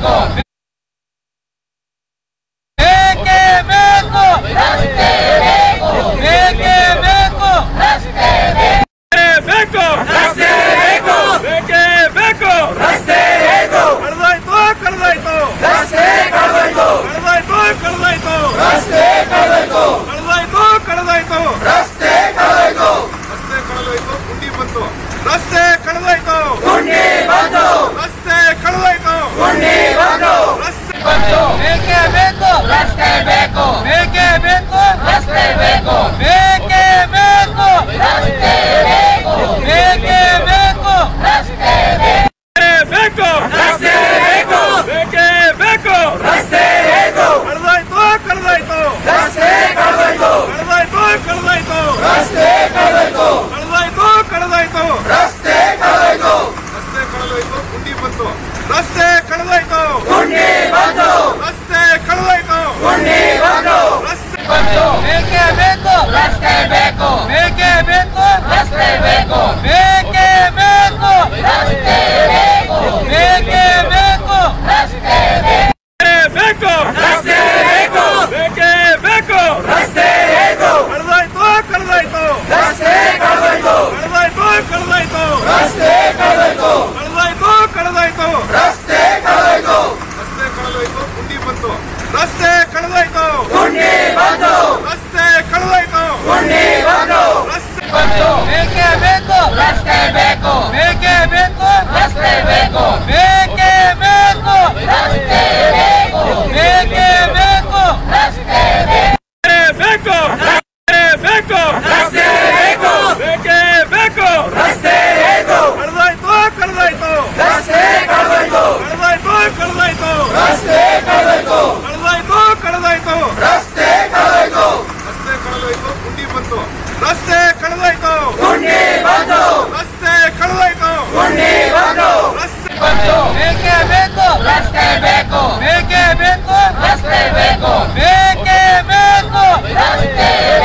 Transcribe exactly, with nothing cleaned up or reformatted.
ರಸ್ತೆ ಕಳೆದೋಯ್ತು, ಗುಂಡಿ ಬಂತು, ರಸ್ತೆ ಕಳೆದೋಯ್ತು, ಗುಂಡಿ ಬಂತು, ರಸ್ತೆ ಬಂತು, ಬೇಕೇ ಬೇಕು, ರಸ್ತೆ ಬೇಕು, ಬೇಕೇ ಬೇಕು, ರಸ್ತೆ ಬೇಕು, ಬೇಕೇ ಬೇಕು, ರಸ್ತೆ ಬೇಕು, ಬೇಕೇ ಬೇಕು, ರಸ್ತೆ ಬೇಕು, ರಸ್ತೆ ಬೇಕು, ಬೇಕೇ ಬೇಕು, ರಸ್ತೆ ಬೇಕು, ಕಳೆದೋಯ್ತು ಕಳೆದೋಯ್ತು, ರಸ್ತೆ ಕಳೆದೋಯ್ತು, ಕಳೆದೋಯ್ತು ಕಳೆದೋಯ್ತು, ರಸ್ತೆ ಕಳೆದೋಯ್ತು, ಕಳೆದೋಯ್ತು ಕಳೆದೋಯ್ತು, ರಸ್ತೆ ಕಳೆದೋಯ್ತು, ರಸ್ತೆ ಕಳೆದೋಯ್ತು, ಗುಂಡಿ ಬಂತು, ರಸ್ತೆ ಕಳೆದೋಯ್ತು, ಗುಂಡಿ ಬಂತು, ರಸ್ತೆ ಕಳೆದೋಯ್ತು, ಗುಂಡಿ ಬಂತು, ರಸ್ತೆ ಬಂತು, ಬೇಕೇ ಬೇಕು, ರಸ್ತೆ ಬೇಕು, ಬೇಕೇ ಬೇಕು, ರಸ್ತೆ ಬೇಕು, ಬೇಕೇ ಬೇಕು, ರಸ್ತೆ ಬೇಕು, ಬೇಕೇ ಬೇಕು, ರಸ್ತೆ ಬೇಕು, ರಸ್ತೆ ಬೇಕು, ಬೇಕೇ ಬೇಕು, ರಸ್ತೆ ಬೇಕು, ಕಳೆದೋಯ್ತು ಕಳೆದೋಯ್ತು, ರಸ್ತೆ ಕಳೆದೋಯ್ತು, ಕಳೆದೋಯ್ತು ಕಳೆದೋಯ್ತು, ರಸ್ತೆ ಕಳೆದೋಯ್ತು, ಕಳೆದೋಯ್ತು ಕಳೆದೋಯ್ತು, ರಸ್ತೆ ಕಳೆದೋಯ್ತು, ರಸ್ತೆ ಕಳೆದೋಯ್ತು, ಗುಂಡಿ ಬಂತು, ರಸ್ತೆ ಕಳೆದೋಯ್ತು, ಗುಂಡಿ ಬಂತು, ರಸ್ತೆ ಕಳೆದೋಯ್ತು, ಗುಂಡಿ ಬಂತು, ರಸ್ತೆ ಬಂತು, ಬೇಕೇ ಬೇಕು, ರಸ್ತೆ ಬೇಕು, ಬೇಕೇ ಬೇಕು, ರಸ್ತೆ ಬೇಕು, ಬೇಕೇ ಬೇಕು, ರಸ್ತೆ ಬೇಕು, ಬೇಕೇ ಬೇಕು, ರಸ್ತೆ ಬೇಕು, ರಸ್ತೆ ಬೇಕು, ರಸ್ತೆ ಬೇಕು, ಬೇಕೇ ಬೇಕು, ರಸ್ತೆ ಬೇಕು, ಕಳೆದೋಯ್ತು ಕಳೆದೋಯ್ತು, ರಸ್ತೆ ಕಳೆದೋಯ್ತು, ಕಳೆದೋಯ್ತು ಕಳೆದೋಯ್ತು, ರಸ್ತೆ ಕಳೆದೋಯ್ತು, ಕಳೆದೋಯ್ತು ಕಳೆದೋಯ್ತು, ರಸ್ತೆ ಕಳೆದೋಯ್ತು, ರಸ್ತೆ ಕಳೆದೋಯ್ತು, ಗುಂಡಿ ಬಂತು, ರಸ್ತೆ ಕಳೆದೋಯ್ತು, ಗುಂಡಿ ಬಂತು, ರಸ್ತೆ ಕಳೆದೋಯ್ತು, ಗುಂಡಿ ಬಂತು, ರಸ್ತೆ ಬಂತು, ಬೇಕೇ ಬೇಕು, ರಸ್ತೆ ಬೇಕು, ಬೇಕೇ ಬೇಕು, ರಸ್ತೆ ಬೇಕು, ಬೇಕೇ ಬೇಕು, ರಸ್ತೆ